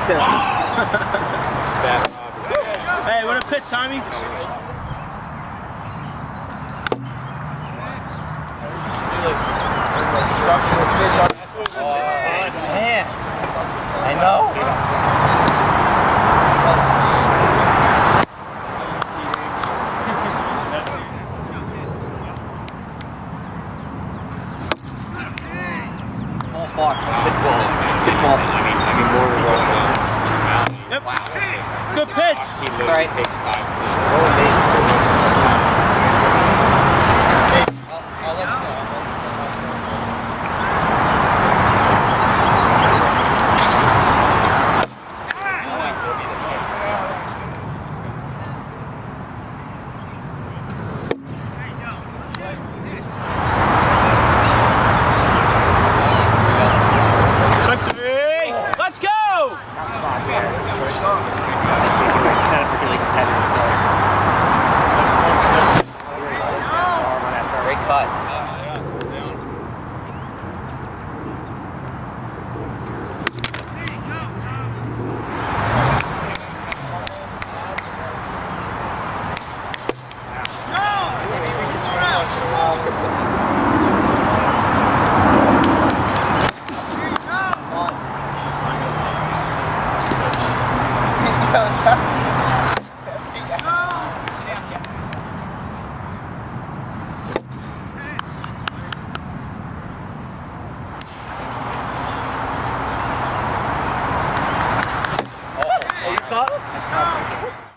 Hey, what a pitch, Tommy. Man. I know. Oh fuck. Good ball. Good ball. I mean more than Wiffle. Yep. Wow. Good pitch. He literally takes 5. I'll let you know. Let's go! Great cut. Oh, you caught? That's tough.